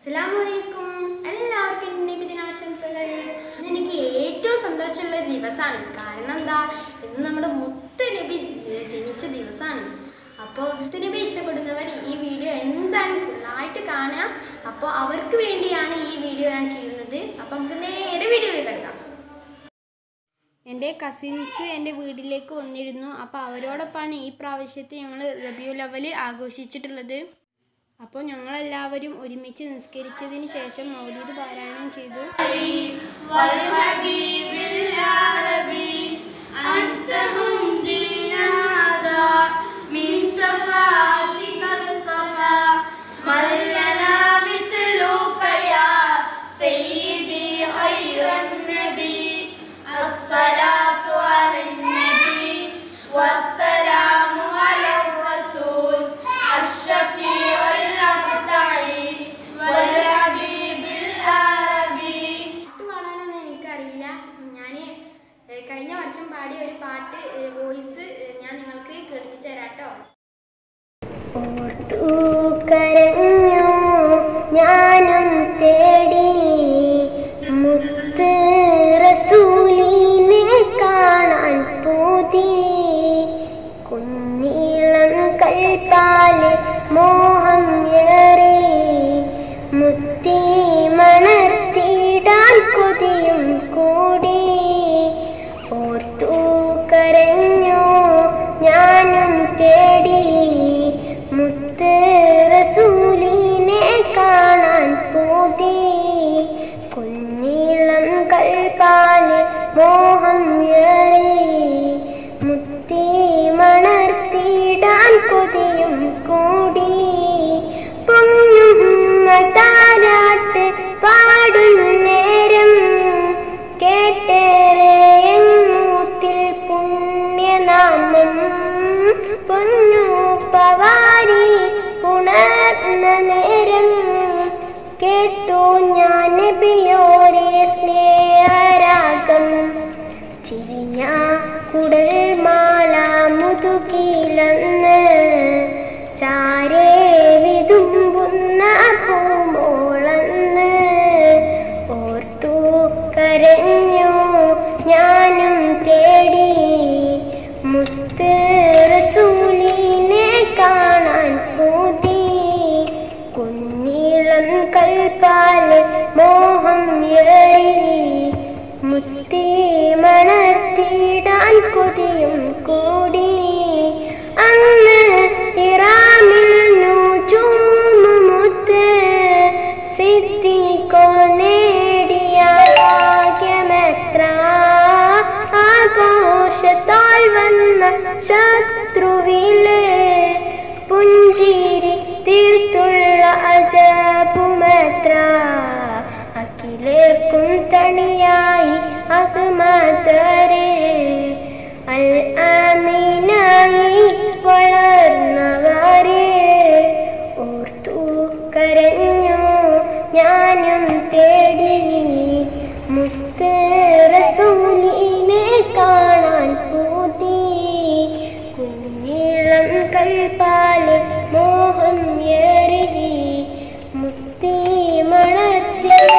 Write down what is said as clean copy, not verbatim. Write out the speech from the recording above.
അസ്സലാമലൈക്കും എല്ലാവർക്കും നബിദിനാശംസകൾ. ഇന്നെനിക്ക് ഏറ്റവും സന്തോഷമുള്ള ദിവസമാണ്. കാരണം എന്താ, ഇന്ന് നമ്മുടെ മുത്ത് നബി ജനിച്ച ദിവസമാണ്. അപ്പോൾ മുത്ത് നബി ഇഷ്ടപ്പെടുന്നവർ ഈ വീഡിയോ എന്തായാലും ഫുള്ളായിട്ട് കാണുക. അപ്പോൾ അവർക്ക് വേണ്ടിയാണ് ഈ വീഡിയോ ഞാൻ ചെയ്യുന്നത്. അപ്പോൾ നമുക്ക് നേരെ വീഡിയോയിൽ കിടക്കാം. എൻ്റെ കസിൻസ് എൻ്റെ വീട്ടിലേക്ക് വന്നിരുന്നു. അപ്പോൾ അവരോടൊപ്പമാണ് ഈ പ്രാവശ്യത്തെ ഞങ്ങൾ റബിയുൽ അവ്വൽ ആഘോഷിച്ചിട്ടുള്ളത്. അപ്പോൾ ഞങ്ങളെല്ലാവരും ഒരുമിച്ച് നിസ്കരിച്ചതിന് ശേഷം മൗലീദ് പാരായണം ചെയ്തു. കഴിഞ്ഞ വർഷം പാടിയ ഒരു പാട്ട് വോയിസ് ഞാൻ നിങ്ങൾക്ക് കേൾപ്പിച്ചു തരാട്ടോ. ഓർത്തു കരഞ്ഞു ഞാനും തേടി മുത്ത് റസൂലിനെ കാണാൻ പൂതി, കുഞ്ഞീളം കൽപ്പാലെ മോഹം ഏറി മുത്തി മണർത്തിടാൻ കൊതിയും കൂടി. ഓർത്തു കരഞ്ഞു ഞാനും തേടി മുത്ത് റസൂലിനെ കാണാൻ പൂതി, കുഞ്ഞീളം കൽപ്പാലെ മോഹം ഏറി മുത്തി മണർത്തിടാൻ കൊതിയും കൂടി. പൊങ്ങും താരാട്ട് പാടും നേരം കേട്ടേറെ പൊന്നു പവാരി ഉണർന്ന നേരം കേട്ടു ഞാൻ നബിയോരെ സ്നേഹരാഗം. ചിരിഞ്ഞ കുടൽ മാല മുതുകിലന്ന് ചാരേ വിതുമ്പുന്ന പൂമോളന്ന്. ഓർത്തു കരഞ്ഞു ഞാനും തേടി മുത്ത് റസൂലിനെ കാണാൻ പൂതി, കുഞ്ഞീളം കൽപ്പാലെ മോഹം ഏറി മുത്തി മണർത്തിടാൻ കൊതിയും കൂടി. അന്ന് ഇറാമിൽ നൂജൂമുമുത്ത് സിദ്ദീഖോ നേടിയ ഭാഗ്യമെത്ര, ആഘോഷത്താൽ വന്ന ശത്രുവിലെ പുഞ്ചിരി തീർത്തുള്ള അജാബുമെത്ര, അഖിലേർക്കും തണിയായി അഹ്മദരെ അൽ ആമീനായി വളർന്നവരെ. ഓർത്തു കരഞ്ഞു ഞാനും തേടി മുത്ത് റസൂലിനെ കാണാൻ പൂതി, കുഞ്ഞീളം കൽപ്പാലെ മോഹം ഏറി മുത്തി മണർത്തി